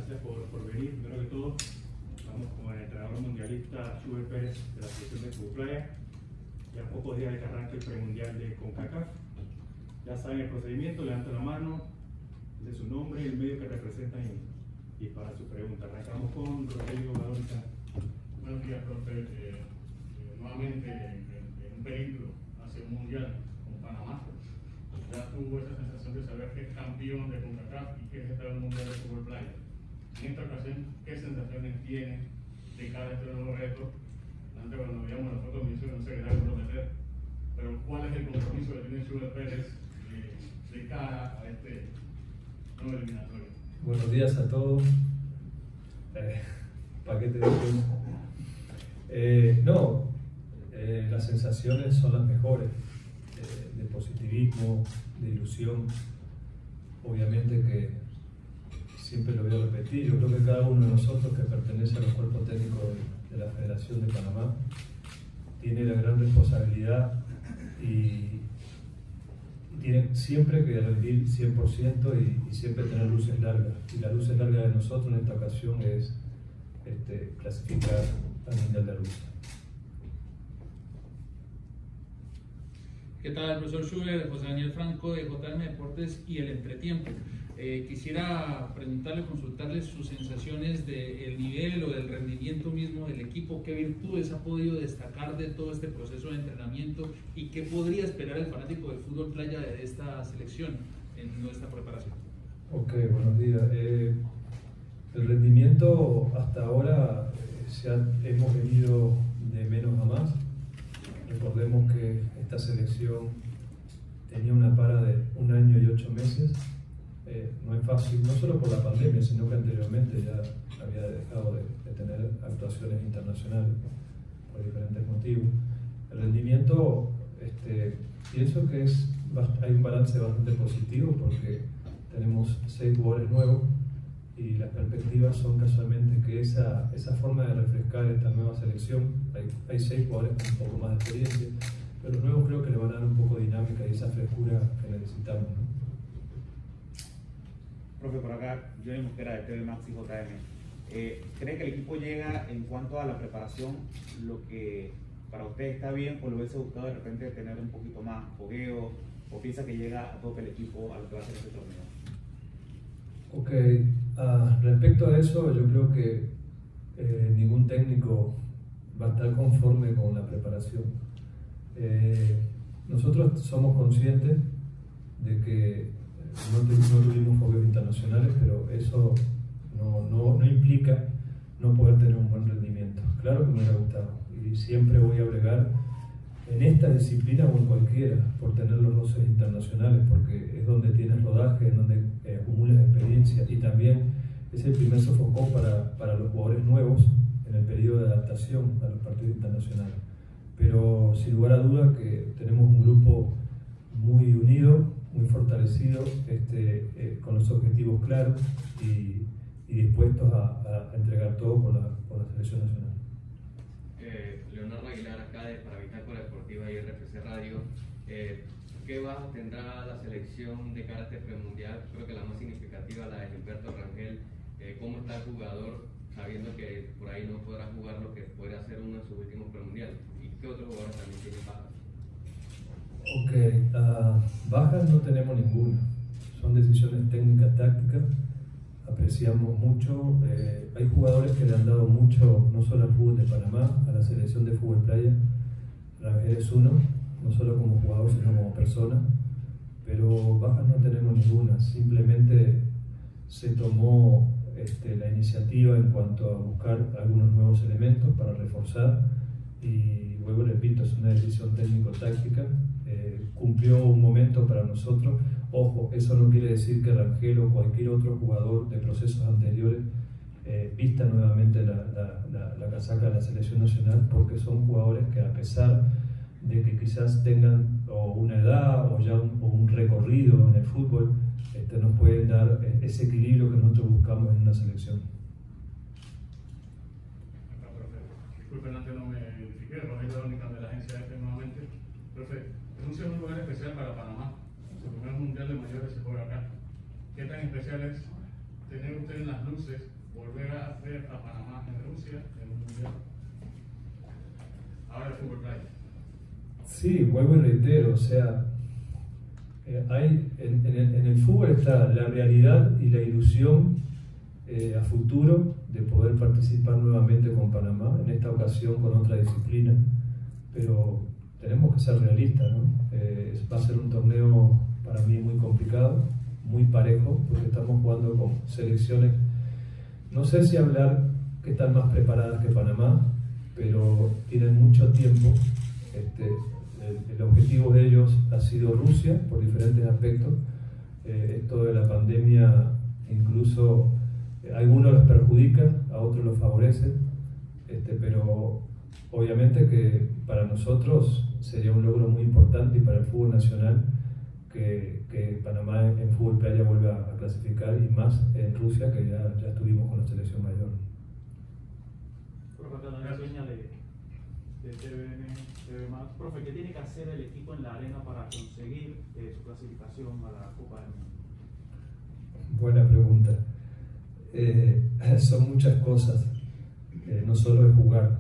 gracias por venir. Primero que todo, vamos con el entrenador mundialista Schubert Pérez de la selección de fútbol playa. Ya a pocos días de que arranque el premundial de CONCACAF. Ya saben el procedimiento, levanten la mano, de su nombre y el medio que representan y para su pregunta. Arrancamos con Rogelio Badonza. Buenos días, profe. Nuevamente en un periplo hacia un mundial con Panamá. Ya tuvo esa sensación de saber que es campeón de CONCACAF y que es estar en el mundial de fútbol playa. En esta ocasión, ¿qué sensaciones tiene de cada este nuevo reto? Antes, cuando veíamos la foto, me hizo no se quería comprometer. Pero, ¿cuál es el compromiso que tiene Schubert Pérez de cara a este nuevo eliminatorio? Buenos días a todos. Paquete de las sensaciones son las mejores, de positivismo, de ilusión. Obviamente que siempre lo voy a repetir, yo creo que cada uno de nosotros que pertenece a los cuerpos técnicos de la Federación de Panamá tiene la gran responsabilidad y tiene siempre que rendir 100% y siempre tener luces largas. Y la luz larga de nosotros en esta ocasión es clasificar al Mundial de Rusia. ¿Qué tal, profesor Schubert? José Daniel Franco de JM Deportes y El Entretiempo. Quisiera preguntarle, consultarle sus sensaciones del nivel o del rendimiento mismo del equipo. ¿Qué virtudes ha podido destacar de todo este proceso de entrenamiento y qué podría esperar el fanático del fútbol playa de esta selección en nuestra preparación? Ok, buenos días. El rendimiento hasta ahora hemos venido de menos a más. Recordemos que esta selección tenía una para de 1 año y 8 meses. No es fácil, no solo por la pandemia, sino que anteriormente ya había dejado de tener actuaciones internacionales por diferentes motivos. El rendimiento, pienso que hay un balance bastante positivo porque tenemos 6 jugadores nuevos y las perspectivas son casualmente que esa forma de refrescar esta nueva selección, hay 6 jugadores con un poco más de experiencia, pero los nuevos creo que le van a dar un poco de dinámica y esa frescura que necesitamos, ¿no? Profe, por acá, Johnny Mosquera de TV Max y JM. ¿Cree que el equipo llega en cuanto a la preparación lo que para usted está bien o lo hubiese gustado de repente tener un poquito más fogueo o piensa que llega a tope el equipo a lo que va a ser este torneo? Ok, respecto a eso yo creo que ningún técnico va a estar conforme con la preparación. Nosotros somos conscientes de que no tuvimos fogueos internacionales, pero eso no implica no poder tener un buen rendimiento. Claro que me hubiera gustado y siempre voy a bregar en esta disciplina o en cualquiera por tener los roces internacionales, porque es donde tienes rodaje, es donde acumulas experiencia y también es el primer sofocón para los jugadores nuevos en el periodo de adaptación a los partidos internacionales. Pero sin lugar a duda que tenemos un grupo muy unido, muy fortalecido, con los objetivos claros y dispuestos a entregar todo por la selección nacional. Leonardo Aguilar acá para Bitácora Deportiva y RFC Radio. ¿Qué bajas tendrá la selección de cara a este premundial? Creo que la más significativa, la de Gilberto Rangel. ¿Cómo está el jugador sabiendo que por ahí no podrá jugar lo que podría ser uno de sus últimos premundiales? ¿Y qué otros jugadores también tienen bajas? Ok, bajas no tenemos ninguna, son decisiones técnicas, tácticas, apreciamos mucho, hay jugadores que le han dado mucho, no solo al fútbol de Panamá, a la selección de fútbol playa. Rangel es uno, no solo como jugador sino como persona, pero bajas no tenemos ninguna, simplemente se tomó la iniciativa en cuanto a buscar algunos nuevos elementos para reforzar y vuelvo y repito, es una decisión técnico-táctica. Cumplió un momento para nosotros. Ojo, eso no quiere decir que Rangel o cualquier otro jugador de procesos anteriores vista nuevamente la casaca de la selección nacional, porque son jugadores que a pesar de que quizás tengan o una edad o ya un recorrido en el fútbol, nos pueden dar ese equilibrio que nosotros buscamos en una selección. Disculpen, antes no me identifiqué, Rogelio Verónica de la agencia EFE nuevamente. Profe, es un lugar especial para Panamá. Su primer mundial de mayores se juega acá. ¿Qué tan especial es tener usted en las luces, volver a ver a Panamá en Rusia en un mundial? Ahora el fútbol playa. Sí, vuelvo y reitero, o sea, hay, en el fútbol está la realidad y la ilusión a futuro de poder participar nuevamente con Panamá, en esta ocasión con otra disciplina, pero tenemos que ser realistas, ¿no? Va a ser un torneo para mí muy complicado, muy parejo, porque estamos jugando con selecciones, no sé si hablar que están más preparadas que Panamá, pero tienen mucho tiempo. El objetivo de ellos ha sido Rusia por diferentes aspectos. Esto de la pandemia incluso a algunos los perjudica, a otros los favorece, pero obviamente que para nosotros sería un logro muy importante y para el fútbol nacional que Panamá en fútbol playa vuelva a clasificar, y más en Rusia, que ya estuvimos con la selección mayor. Profe, Catalina Peña de TVN Max. Profe, ¿qué tiene que hacer el equipo en la arena para conseguir su clasificación a la Copa del Mundo? Buena pregunta. Son muchas cosas, no solo es jugar.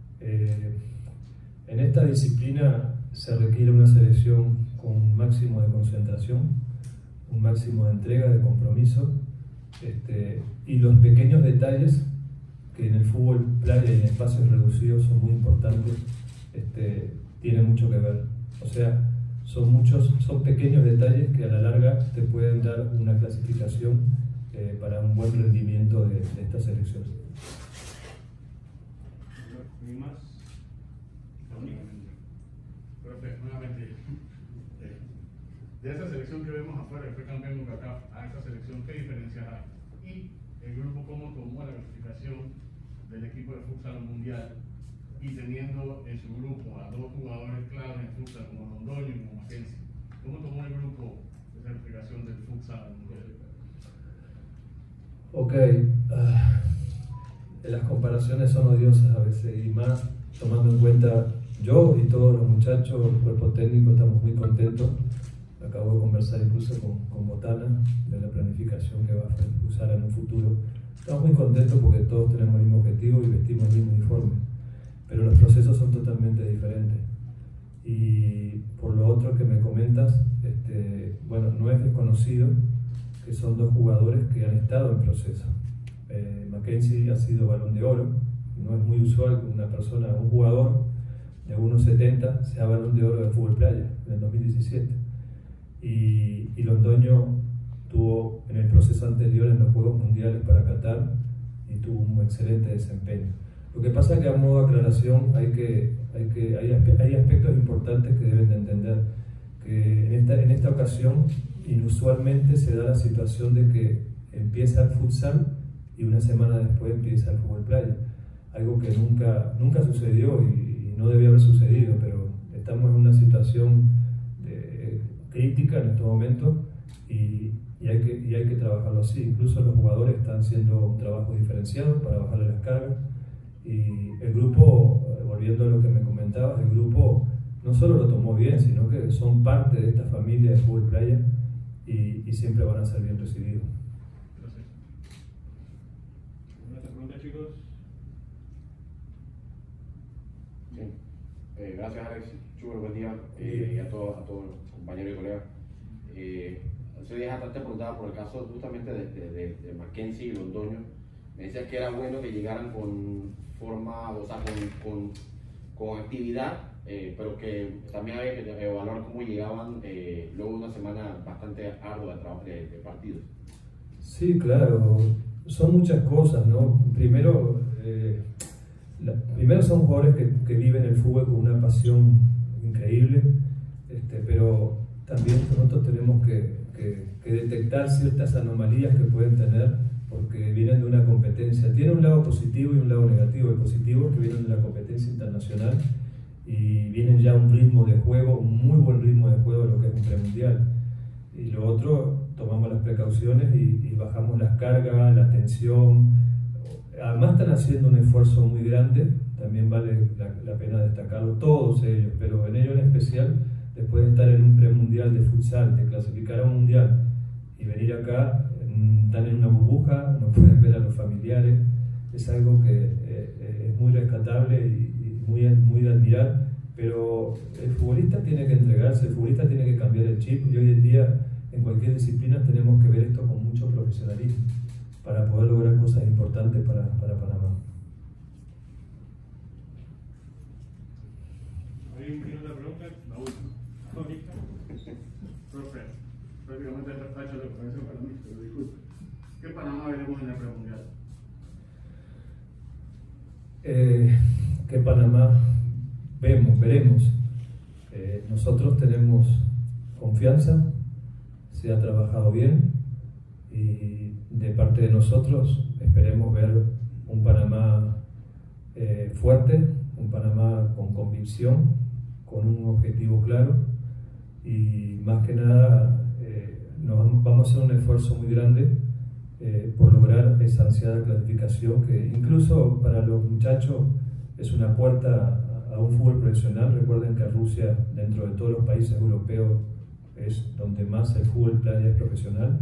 En esta disciplina se requiere una selección con un máximo de concentración, un máximo de entrega, de compromiso, y los pequeños detalles que en el fútbol playa y en espacios reducidos son muy importantes, tienen mucho que ver. O sea, son pequeños detalles que a la larga te pueden dar una clasificación para un buen rendimiento de esta selección. ¿Hay más? Profe, nuevamente, de esa selección que vemos afuera, que fue campeón de CONCACAF, a esa selección, ¿qué diferencias hay? Y el grupo, ¿cómo tomó la clasificación del equipo de futsal mundial? Y teniendo en su grupo a dos jugadores claves en futsal, como Londoño y como Mackenzie, ¿cómo tomó el grupo esa clasificación del futsal mundial? Ok, las comparaciones son odiosas a veces, y más tomando en cuenta yo y todos los muchachos, el cuerpo técnico, estamos muy contentos. Acabo de conversar incluso con Botana de la planificación que va a usar en un futuro. Estamos muy contentos porque todos tenemos el mismo objetivo y vestimos el mismo uniforme, pero los procesos son totalmente diferentes. Y por lo otro que me comentas, bueno, no es desconocido que son dos jugadores que han estado en proceso. Mackenzie ha sido Balón de Oro. No es muy usual que un jugador de 1.70 sea Balón de Oro de fútbol playa en el 2017. Y Londoño tuvo en el proceso anterior en los Juegos Mundiales para Qatar y tuvo un excelente desempeño. Lo que pasa es que, a modo de aclaración, hay aspectos importantes que deben de entender. Que en esta ocasión inusualmente se da la situación de que empieza el futsal y una semana después empieza el fútbol playa. Algo que nunca sucedió y no debía haber sucedido, pero estamos en una situación crítica en estos momentos y hay que trabajarlo así. Incluso los jugadores están haciendo un trabajo diferenciado para bajarle las cargas, y el grupo, volviendo a lo que me comentabas, el grupo no solo lo tomó bien, sino que son parte de esta familia de fútbol playa y siempre van a ser bien recibidos. Gracias. ¿Alguna otra pregunta, chicos? Bien. Gracias, Alex. Súper buen día, y a todos los compañeros y colegas. Hace días atrás te preguntaba por el caso justamente de Mackenzie y Londoño. Me decías que era bueno que llegaran con forma, o sea, con actividad, pero que también había que evaluar cómo llegaban luego de una semana bastante ardua de trabajo de partidos. Sí, claro, son muchas cosas, ¿no? Primero son jugadores que viven el fútbol con una pasión increíble, pero también nosotros tenemos que detectar ciertas anomalías que pueden tener porque vienen de una competencia. Tiene un lado positivo y un lado negativo. El positivo es que vienen de la competencia internacional y vienen ya a un ritmo de juego, un muy buen ritmo de juego de lo que es un premundial. Y lo otro, tomamos las precauciones y bajamos las cargas, la tensión. Además están haciendo un esfuerzo muy grande, también vale la pena destacarlo, todos ellos, pero en ellos en especial, después de estar en un premundial de futsal, de clasificar a un mundial y venir acá, están en una burbuja, no pueden ver a los familiares. Es algo que es muy rescatable y muy de admirar, pero el futbolista tiene que entregarse, el futbolista tiene que cambiar el chip, y hoy en día en cualquier disciplina tenemos que ver esto con mucho profesionalismo para poder lograr cosas importantes para Panamá. ¿Alguien tiene otra pregunta? La última. ¿Ahorita? Profe, prácticamente está hecho la conferencia para mí, pero disculpe. ¿Qué Panamá veremos en el premundial? ¿Qué Panamá veremos? Nosotros tenemos confianza, se ha trabajado bien y de parte de nosotros esperemos ver un Panamá fuerte, un Panamá con convicción, con un objetivo claro, y más que nada vamos a hacer un esfuerzo muy grande por lograr esa ansiada clasificación, que incluso para los muchachos es una puerta a un fútbol profesional. Recuerden que Rusia, dentro de todos los países europeos, es donde más el fútbol playa es profesional,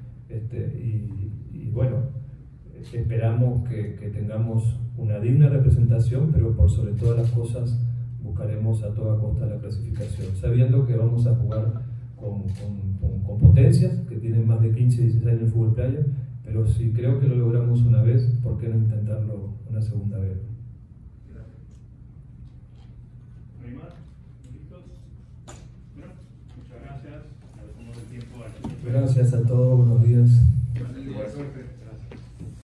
y bueno, esperamos que tengamos una digna representación, pero por sobre todas las cosas buscaremos a toda costa la clasificación, sabiendo que vamos a jugar con potencias que tienen más de 15 y 16 años en fútbol playa, pero si creo que lo logramos una vez, ¿por qué no intentarlo una segunda vez? ¿Hay más? ¿Listos? Bueno, muchas gracias. Agradecemos el tiempo aquí. Gracias a todos, buenos días.